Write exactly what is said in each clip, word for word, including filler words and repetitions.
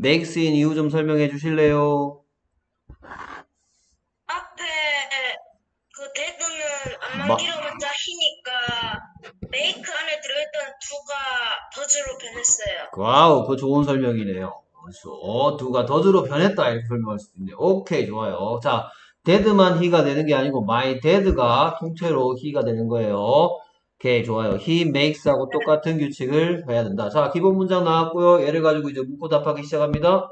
makes인 이유 좀 설명해 주실래요? 앞에 그 데드는 마, 안만 길어봤자 히니까 메이크 안에 들어있던 두가 더즈로 변했어요. 와우, 그거 좋은 설명이네요. 그렇죠. 두가 더즈로 변했다 이렇게 설명할 수 있는데, 오케이, 좋아요. 자, 데드만 he가 되는 게 아니고 my dad가 통째로 he가 되는 거예요. 오케이, 좋아요. he makes하고 똑같은 규칙을 해야 된다. 자, 기본 문장 나왔고요. 얘를 가지고 이제 묻고 답하기 시작합니다.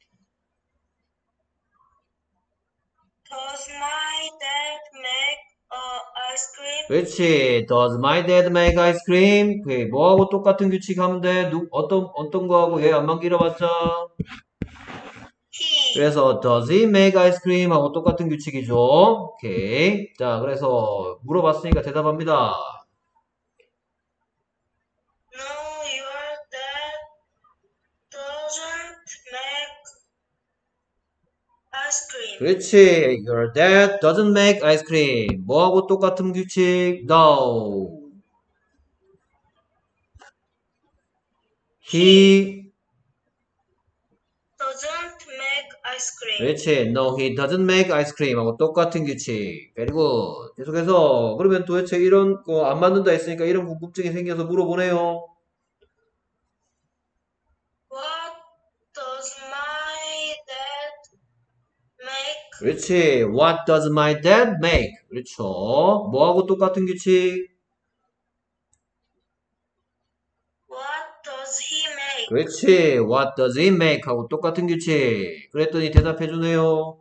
Does my dad make uh, ice cream? 그렇지. Does my dad make ice cream? 오케이, 뭐하고 똑같은 규칙 하면 돼? 누, 어떤, 어떤 거하고 얘 안만 길어봤자? He. 그래서 does he make ice cream 하고 똑같은 규칙이죠. 오케이. 자, 그래서 물어봤으니까 대답합니다. No, your dad doesn't make ice cream. 그렇지. Your dad doesn't make ice cream. 뭐하고 똑같은 규칙? No. He He doesn't make ice cream. 그렇지. No, he doesn't make ice cream 하고 똑같은 규칙. 그리고 계속해서 그러면 도대체 이런 거 안 맞는다 했으니까 이런 궁금증이 생겨서 물어보네요. What does my dad make? 그렇지. What does my dad make? 그렇죠. 뭐하고 똑같은 규칙? What does he make? 그렇지. What does he make? 하고 똑같은 규칙. 그랬더니 대답해주네요.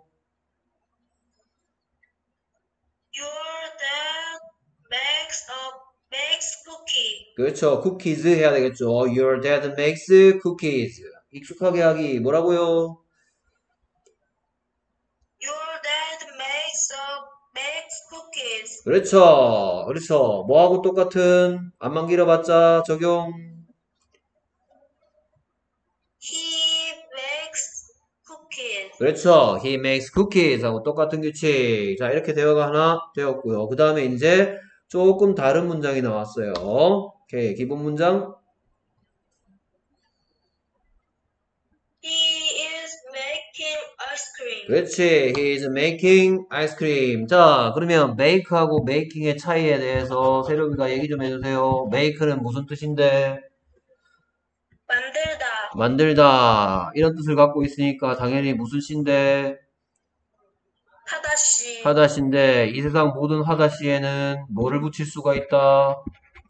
Your dad makes a bakes cookie. 그렇죠. cookies 해야 되겠죠. Your dad makes cookies. 익숙하게 하기 뭐라고요? Your dad makes a bakes cookies. 그렇죠. 그렇죠. 뭐하고 똑같은 안만 길어봤자 적용. He bakes cookies. 그렇죠. He makes cookies 하고 똑같은 규칙. 자, 이렇게 대화가 하나 되었고요. 그 다음에 이제 조금 다른 문장이 나왔어요. 오케이. 기본 문장. He is making ice cream. 그렇지. He is making ice cream. 자, 그러면 make하고 making의 차이에 대해서 세롬이가 얘기 좀 해주세요. make는 무슨 뜻인데? 만들다. 만들다. 이런 뜻을 갖고 있으니까 당연히 무슨 시인데? 하다시. 하다시인데 이 세상 모든 하다시에는 뭐를 붙일 수가 있다?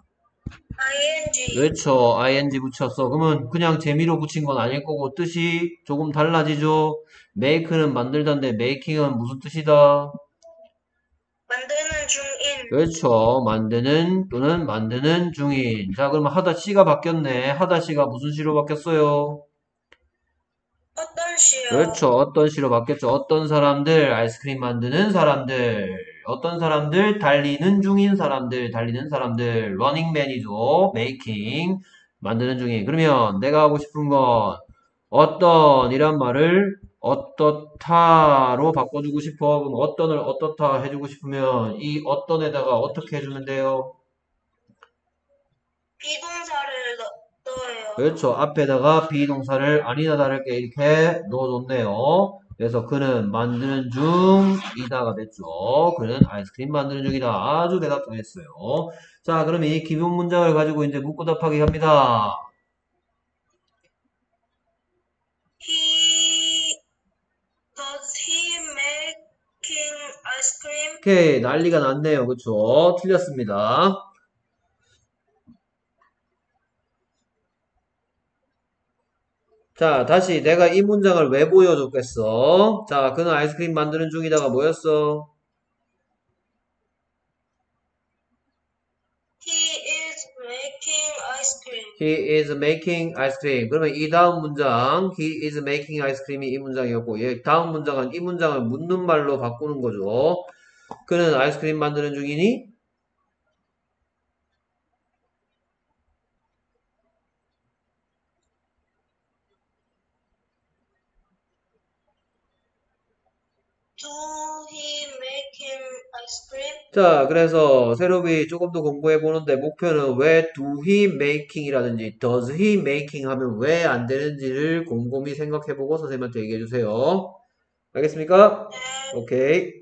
ing. 그렇죠. ing 붙였어. 그러면 그냥 재미로 붙인 건 아닐 거고 뜻이 조금 달라지죠. make는 만들다인데 making은 무슨 뜻이다? 만드는 중인. 그렇죠. 만드는 또는 만드는 중인. 자, 그러면 하다 씨가 바뀌었네. 하다 씨가 무슨 씨로 바뀌었어요? 어떤 시요? 그렇죠. 어떤 씨로 바뀌었죠. 어떤 사람들, 아이스크림 만드는 사람들. 어떤 사람들, 달리는 중인 사람들, 달리는 사람들. 러닝맨이죠. 메이킹. 만드는 중인. 그러면 내가 하고 싶은 건 어떤 이란 말을 어떻다로 바꿔주고 싶어. 그럼 어떤을 어떻다 해주고 싶으면 이 어떤에다가 어떻게 해주면 돼요? 비동사를 넣, 넣어요. 그렇죠. 앞에다가 비동사를 아니나 다를게 이렇게 넣어줬네요. 그래서 그는 만드는 중이다가 됐죠. 그는 아이스크림 만드는 중이다. 아주 대답 잘했어요. 자, 그럼 이 기본 문장을 가지고 이제 묻고 답하기 합니다. He does he making ice cream? 오케이, 난리가 났네요. 그쵸? 틀렸습니다. 자, 다시 내가 이 문장을 왜 보여줬겠어? 자, 그는 아이스크림 만드는 중이다가 뭐였어? He is making ice cream. He is making ice cream. 그러면 이 다음 문장, he is making ice cream이 이 문장이었고, 얘 다음 문장은 이 문장을 묻는 말로 바꾸는 거죠. 그는 아이스크림 만드는 중이니? Do he making ice cream? 자, 그래서 새로비 조금 더 공부해 보는데 목표는 왜 do he making 이라든지 does he making 하면 왜 안 되는지를 곰곰이 생각해 보고 선생님한테 얘기해 주세요. 알겠습니까? 네. 오케이.